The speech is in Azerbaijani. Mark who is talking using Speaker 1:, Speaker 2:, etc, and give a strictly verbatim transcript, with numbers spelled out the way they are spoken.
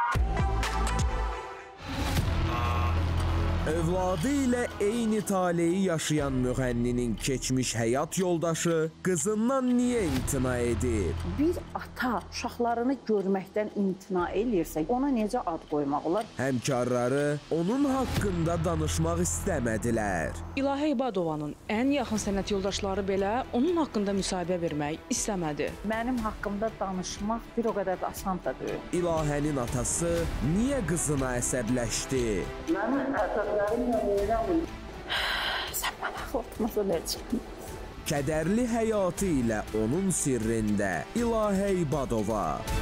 Speaker 1: Övladı ilə eyni taleyi yaşayan müğənninin keçmiş həyat yoldaşı qızından niyə imtina edir?
Speaker 2: Bir ata uşaqlarını görməkdən imtina eləyirsə, ona necə ad qoymaq olar?
Speaker 1: Həmkarları onun haqqında danışmaq istəmədilər.
Speaker 3: İlahə İbadovanın ən yaxın sənət yoldaşları belə onun haqqında müsahibə vermək istəmədi.
Speaker 2: Mənim haqqımda danışmaq bir o qədər də asan da deyil.
Speaker 1: İlahənin atası niyə qızına əsəbləşdi?
Speaker 2: Mənim əsəblərimlə oynamın. Sən mənə xortmasa necəm?
Speaker 1: Kədərli həyatı ilə onun sirrində İlahə İbadova.